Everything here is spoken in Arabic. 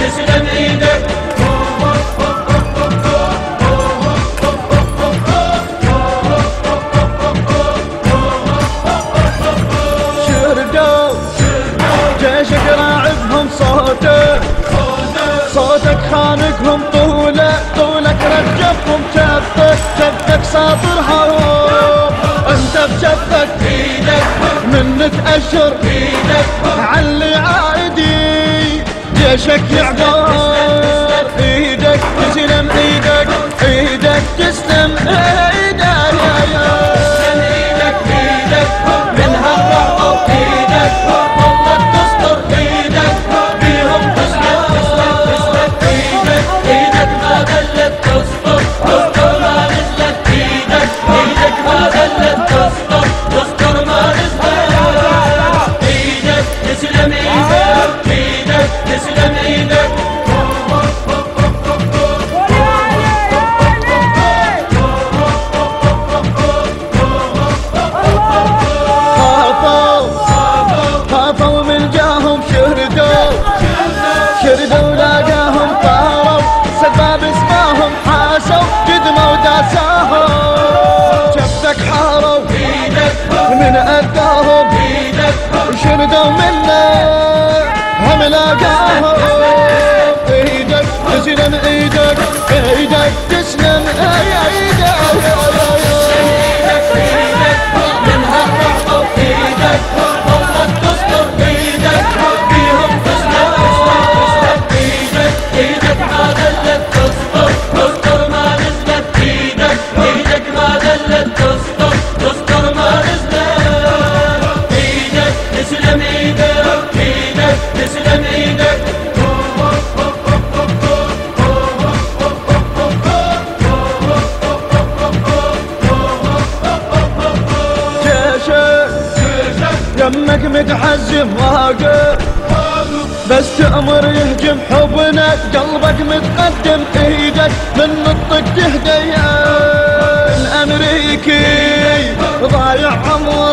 تسلم ايدك. شردوا جيشك راعبهم صوتك، صوتك خانقهم طولك رجفهم جفك ساطر هروب. انت بجفك ايدك من تأشر علي عادي جيشك يعبر. ايدك تسلم ايدك، ايدك تسلم ايدك. تسلم ايدك من هالرعب ايدك والله تستر ايدك بيهم تسلم ايدك ما ذلت تستر ما نزلت ايدك ما ذلت تستر ما نزلت ايدك. تسلم ايدك تسلم ايدك. خافوا من جاهم شردوا لاقاهم طاروا سباب اسماهم حاسوا قدموا داساهم. جفتك حاروا من أداهم وشردوا منه هم لاقاهم. ايدك تسلم ايدك، ايدك تسلم ايدك. من هالرعب ايدك والله تستر ايدك بيهم تسلم ايدك ما ذلت تستر ما نزلت ايدك ما ذلت تستر ما نزلت ايدك. تسلم ايدك تسلم ايدك. يمك متحزم واقف بس تأمر يهجم حبنا قلبك متقدم. ايدك من نطق تهدي الامريكي ضايع عمره